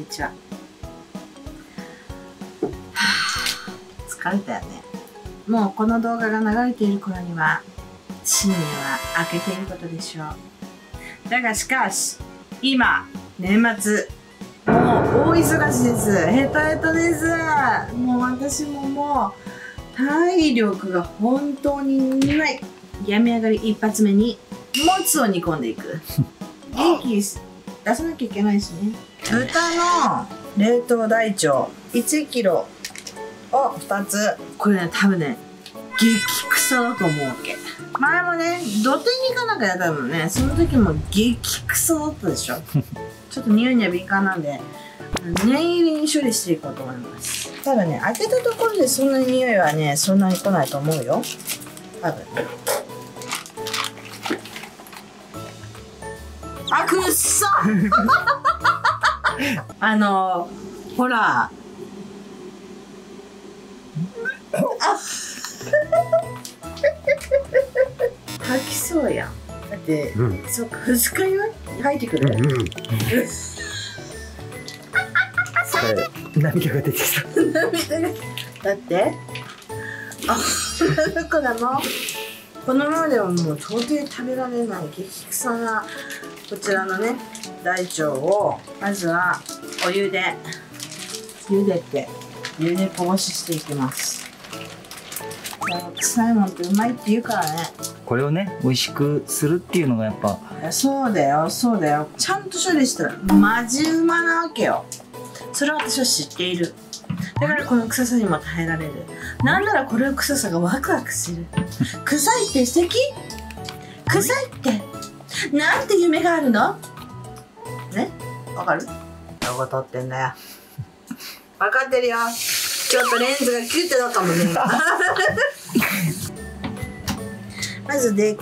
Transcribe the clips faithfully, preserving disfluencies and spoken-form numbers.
にちは。はぁ、疲れたよね。もうこの動画が流れている頃には新年は明けていることでしょう。だがしかし今年末、もう大忙しです。ヘトヘトです。もう私ももう体力が本当にない。病み上がり一発目にもつを煮込んでいく。元気出さなきゃいけないしね。豚の冷凍大腸いちキロをふたつ。これね、多分ね激臭だと思うわけ。前もね土手に行かなきゃやったもんね。その時も激臭だったでしょ。ちょっと匂いには敏感なんで念入りに処理していこうと思います。ただね、開けたところでそんなに匂いはねそんなに来ないと思うよ、多分ね。あ、くっそあのほら吐きそうやん。だって、うん、そっか、二日酔い吐いてくる、うんうん、涙が出てきた涙がだってあこれもこのままではもう到底食べられない激臭なこちらのね大腸をまずはお湯で茹でて茹でこぼししていきます。臭いもんってうまいって言うからね。 これをね美味しくするっていうのがやっぱ、 いやそうだよそうだよ、ちゃんと処理したらマジうまなわけよ。それは私は知っている。だからこの臭さにも耐えられる。なんならこの臭さがワクワクする。臭いって素敵？臭いってなんて夢があるのね、わかる？どこ撮ってんだよ。分かってるよ。ちょっとレンズがキュッてなったもんね。まず大根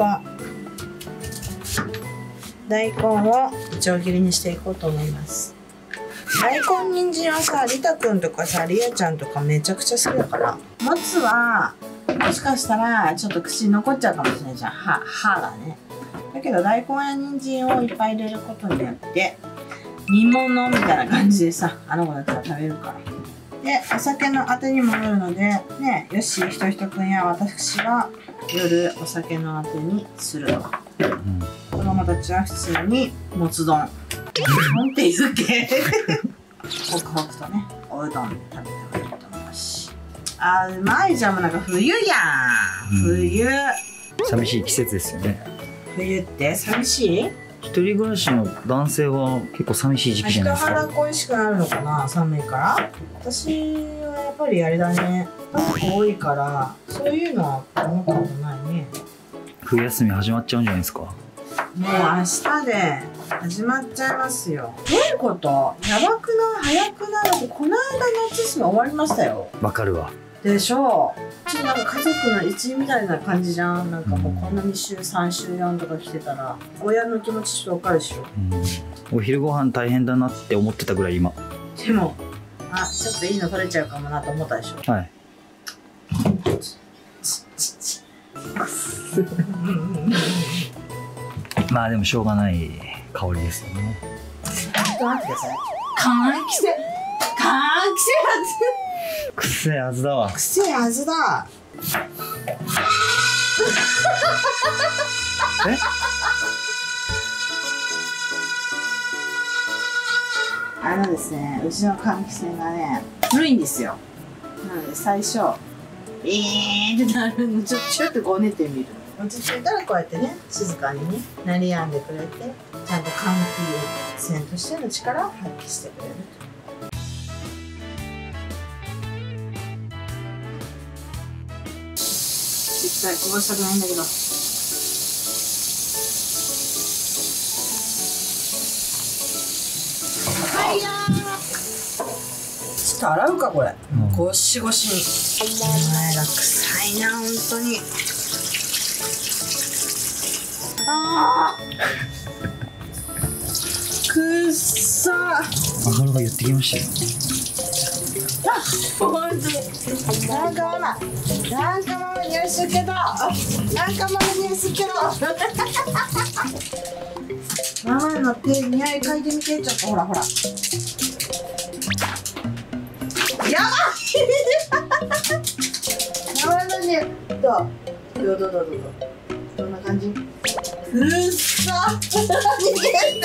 大根をいちょう切りにしていこうと思います。大根人参はさ、りたくんとかさ、りあちゃんとかめちゃくちゃ好きだから。もつはもしかしたらちょっと口に残っちゃうかもしれないじゃん、歯歯がね。だけど大根や人参をいっぱい入れることによって煮物みたいな感じでさ、あの子だったら食べるから。で、お酒のあてにもなるのでね、よしひとひとくんや私が夜お酒のあてにすると、うん、子供たちは普通にもつ丼なんて言うっけホクホクとねおうどん食べてもいいと思うし。あーうまいじゃん。もうなんか冬やん、うん、冬寂しい季節ですよね。 冬って寂しい？ 一人暮らしの男性は結構寂しい時期じゃないですか。 人肌恋しくなるのかな、寒いから。私はやっぱりあれだね、家族多いからそういうのは思ったことないね。 冬休み始まっちゃうんじゃないですか。もう明日で始まっちゃいますよ。どういうこと？やばくない？早くない？だってこの間夏休み終わりましたよ。 わかるわ。でしょう。ちょっとなんか家族の一員みたいな感じじゃん。なんかもうこんなに週さん週よんとか来てたら親の気持ちちょっとわかるでしょ。 うん、お昼ご飯大変だなって思ってたぐらい今。 でもあ、ちょっといいの取れちゃうかもなと思ったでしょ。はい。 まあでもしょうがない香りですよね。 ちょっと待ってください。換気扇換気扇くせえはずだわ。 くせえはずだ。 え？ あのですね、うちの換気扇がね古いんですよ。なので最初ビーンってなるのちょちょっとごねてみる。落ち着いたらこうやってね静かにね鳴りやんでくれて、ちゃんと換気扇としての力を発揮してくれると。絶対こぼしたくないんだけど。はいやー。ちょっと洗うかこれ。うん、ゴシゴシに。お前が臭いな本当に。ああ。くっさ。 マグロが言ってきましたよ。 あ、本当に。なんかママ、なんかママ匂いするけど、なんかママ匂いするけど。ママの手匂い嗅いでみて、ちょっとほらほら。 ばいだね。どうどうどうどうどうどんな感じ？うっさ逃げ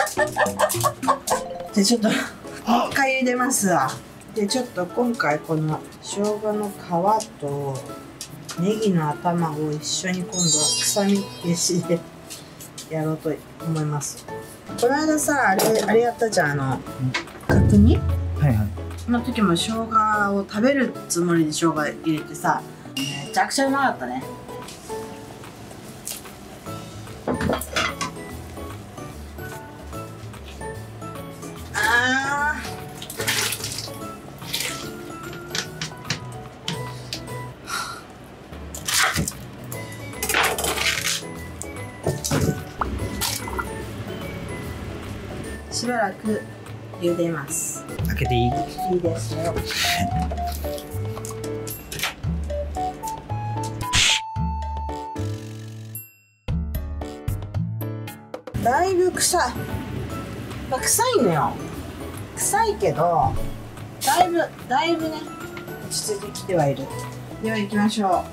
た。でちょっともう一回茹でますわ。でちょっと今回この生姜の皮とネギの頭を一緒に今度は臭み消しでやろうと思います。この間さあれあれやったじゃん、あの角煮はいはい。 その時も生姜を食べるつもりで生姜入れてさ、めちゃくちゃうまかったね。あーしばらく茹でます。 開けていい？ いいですよ。だいぶ臭い。まあ、臭いのよ。臭いけど、だいぶ、だいぶね、落ち着いてきてはいる。では行きましょ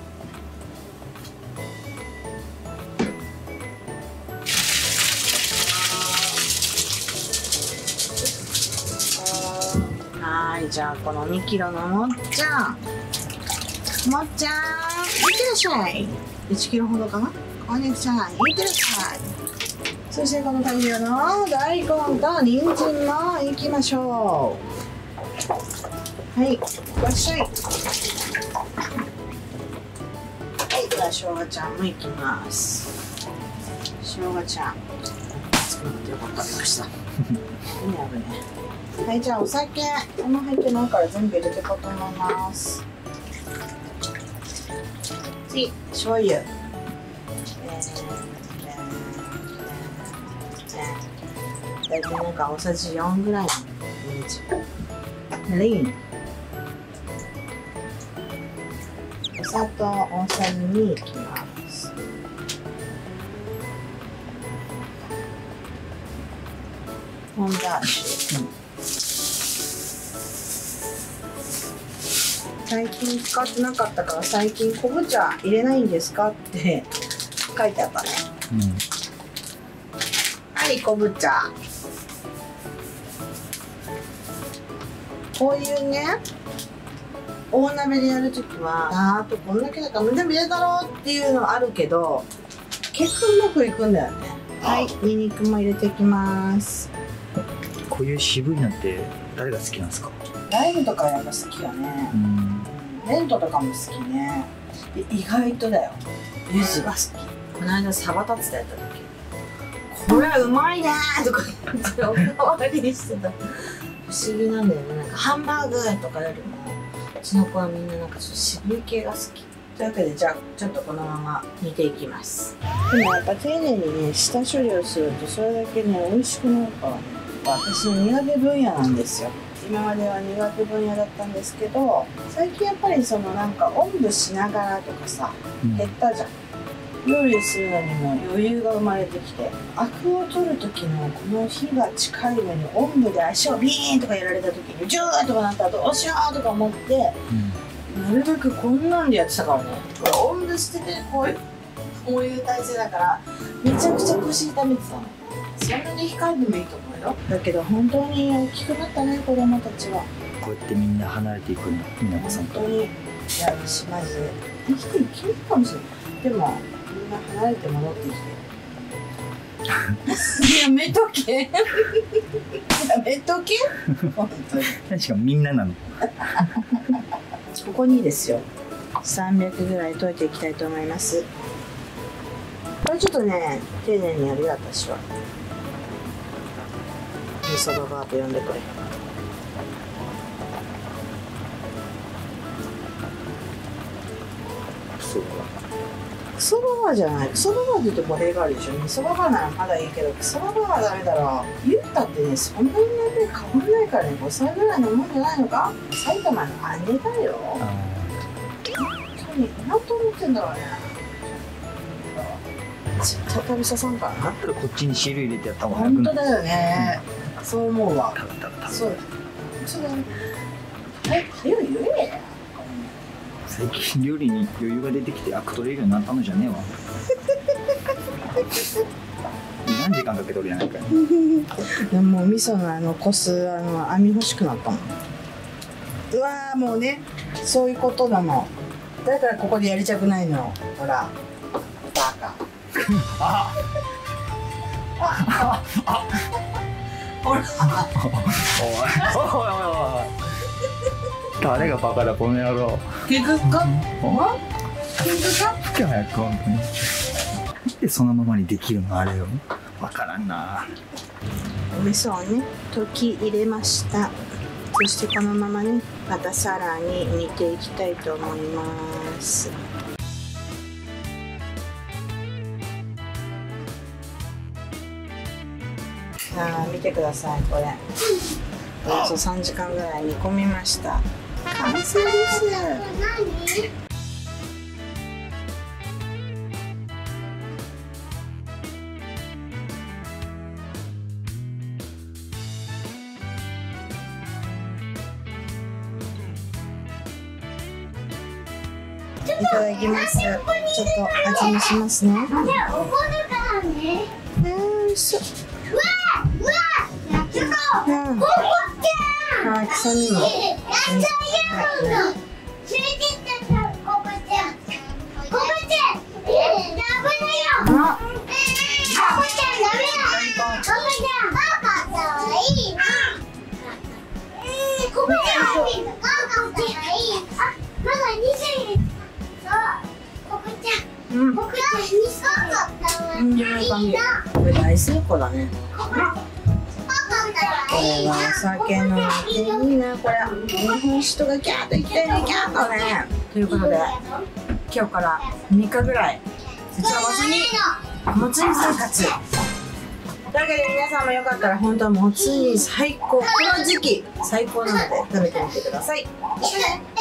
う。はい、じゃあこのにキロのもっちゃん。もっちゃん、いってらっしゃい。いちキロほどかな。こんにちは、いってらっしゃい。そしてこの大量の大根と人参もいきましょう。はい、いらっしゃい。はい、では生姜ちゃんもいきます。生姜ちゃん、作ってよかったありました。ね、危ね。はい、じゃあお酒、あんま入ってないから全部入れていこうと思います。次、醤油。えー大体なんか大さじよんぐらいのイメージ。レイン。お砂糖大さじにいきます。ポンダーシュ。うん、最近使ってなかったから最近昆布茶入れないんですかって書いてあったね。 うん、 はい、昆布茶。こういうね、大鍋でやるときは、あーとこんだけだから全部入れたろうっていうのはあるけど、結構うまくいくんだよね。はい、ニンニクも入れていきます。 こういう渋いのって誰が好きなんですか？ ライムとかやっぱ好きよね。 うん。 レントとかも好きね。で意外とだよ、柚子が好き。この間サバタツタやった時、これうまいねーとか言っておかわりしてた。不思議なんだよね。なんかハンバーグとかよりもうちの子はみんななんかちょっと渋い系が好き。というわけでじゃあちょっとこのまま煮ていきます。でもやっぱ丁寧にね下処理をするとそれだけね美味しくなるからね。私の苦手分野なんですよ。今までは苦手分野だったんですけど、最近やっぱりそのなんかおんぶしながらとかさ、減ったじゃん。料理するのにも余裕が生まれてきて、アクを取る時のこの火が近い上におんぶで足をビーンとかやられた時にジューとかなった後おしゃーとか思って、うん、なるべくこんなんでやってたからね。これおんぶしててこういうこういう体勢だからめちゃくちゃ腰痛めてたの。そんなに控えてもいいと思うよ。だけど本当に大きくなったね、子供たちは。 こうやってみんな離れていくんだ、みなこさんと。 本当に。いや私マジで生きていけるかもしれない。でもみんな離れて戻ってきてやめとけやめとけ本当に。 確かみんななのここにですよさんびゃくぐらい溶いていきたいと思います。これちょっとね丁寧にやるよ私は。味噌ババアと呼んでくれ。 そうか。 クソババアじゃない。クソババアって言うと語弊があるでしょ。味噌ババアならまだいいけどクソババアはダメだろ。言うたってねそんなに年齢変わんないからね。ごさいぐらいのもんじゃないのか。埼玉の姉だよ。何何と思ってんだろうね。絶対食べささんからな。 だったらこっちに汁入れてやった方が楽な。 本当だよね、うん、そう思うわ。 食べたら食べた。 そうそうだね。 早いよね。 最近料理に余裕が出てきてアク取れるようになったのじゃねえわ。何時間かけとるやないかい。 でも味噌のあのこすあの網欲しくなったもん。うわーもうね、そういうことなの。だからここでやりたくないの。ほらバカ。 あああほらおいおいおいおい。誰がバカだこの野郎。 ケグか？ケグか？ 吹け早く本当に。なんでそのままにできるのあれよ。わからんな。 お味噌をね溶き入れました。そしてこのままねまたさらに煮ていきたいと思います。あー見てください、これおよそさんじかんぐらい煮込みました。完成です。いただきます。ちょっと味見しますね。 じゃあ怒るからね。 よいしょ。 うわうわやっちゃった。 うん。 ココちゃん。 はい、臭みも。 やっちゃうよ。連れてったらココちゃん。ココちゃん。ダメだよ。 あ、 ココちゃんダメだ。ココちゃん。バカだわいいな。ココちゃん。バカだわいい。あ、まだにじゅう。ココちゃん。 うん。 ココちゃんにさかったわ。 うん、いい感じ。これ大成功だね。 ココちゃん。バカだわいい。 これはお酒飲んでいいな、これ。日本酒とかキャーッといきたいね、キャーッとね。ということで、今日からみっかぐらい、実はもつ煮、もつ煮生活。というわけで皆さんもよかったら、本当はもつ煮最高。この時期、最高なので食べてみてください。